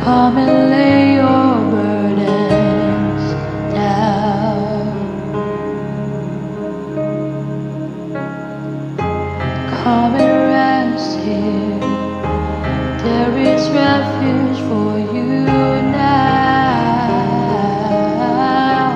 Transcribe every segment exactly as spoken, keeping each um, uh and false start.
Come and lay your burdens down. Come and rest here. There is refuge for you now.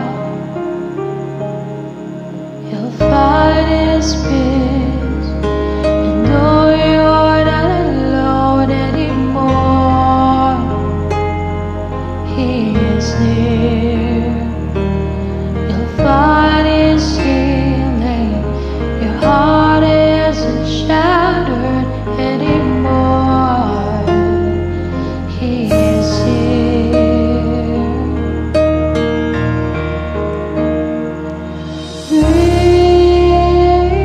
You'll find His peace and know you're not alone anymore. He is near. You'll find His healing. Your heart isn't shattered anymore. He is here. Breathe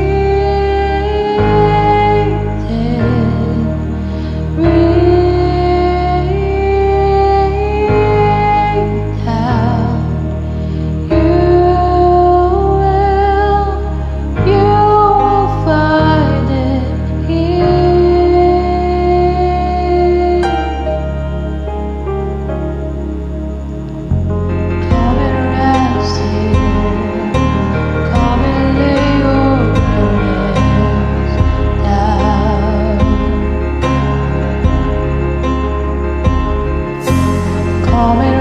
in, breathe out. You will, you will find it here. Come and rest here. Come and lay your burdens down. Come and